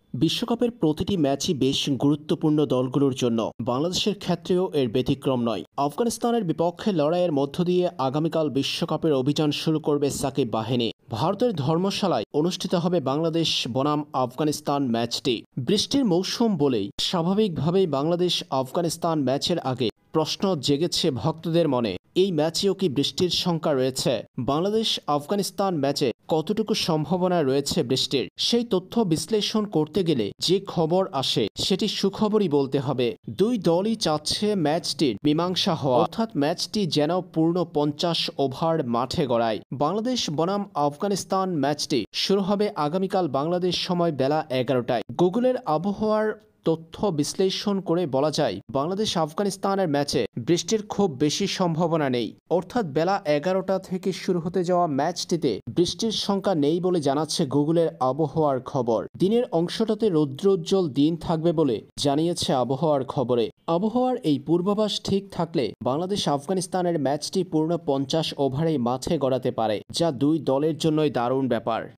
বিশ্বকাপের প্রতিটি ম্যাচই বেশ গুরুত্বপূর্ণ দলগুলোর জন্য। বাংলাদেশের ক্ষেত্রেও এর ব্যতিক্রম নয়। আফগানিস্তানের বিপক্ষে লড়াইয়ের মধ্য দিয়ে আগামীকাল বিশ্বকাপের অভিযান শুরু করবে সাকিব বাহিনী। ভারতের ধর্মশালায় অনুষ্ঠিত হবে বাংলাদেশ বনাম আফগানিস্তান ম্যাচটি। বৃষ্টির মৌসুম বলেই স্বাভাবিকভাবেই বাংলাদেশ আফগানিস্তান ম্যাচের আগে প্রশ্ন জেগেছে ভক্তদের মনে, এই ম্যাচেও কি বৃষ্টির শঙ্কা রয়েছে? বাংলাদেশ আফগানিস্তান ম্যাচে কতটুকু সম্ভাবনা রয়েছে বৃষ্টির? সেই তথ্য বিশ্লেষণ করতে গেলে যে খবর আসে সেটি সুখবরই বলতে হবে। দুই দলই চাচ্ছে ম্যাচটির মীমাংসা হওয়া, অর্থাৎ ম্যাচটি যেন পূর্ণ 50 ওভার মাঠে গড়ায়। বাংলাদেশ বনাম আফগানিস্তান ম্যাচটি শুরু হবে আগামীকাল বাংলাদেশ সময় বেলা 11টায়। গুগলের আবহাওয়ার তথ্য বিশ্লেষণ করে বলা যায়, বাংলাদেশ আফগানিস্তানের ম্যাচে বৃষ্টির খুব বেশি সম্ভাবনা নেই। অর্থাৎ বেলা 11টা থেকে শুরু হতে যাওয়া ম্যাচটিতে বৃষ্টির সংখ্যা নেই বলে জানাচ্ছে গুগলের আবহাওয়ার খবর। দিনের অংশটাতে রৌদ্রোজ্জ্বল দিন থাকবে বলে জানিয়েছে আবহাওয়ার খবরে। আবহাওয়ার এই পূর্বাভাস ঠিক থাকলে বাংলাদেশ আফগানিস্তানের ম্যাচটি পূর্ণ 50 ওভারেই মাঠে গড়াতে পারে, যা দুই দলের জন্যই দারুণ ব্যাপার।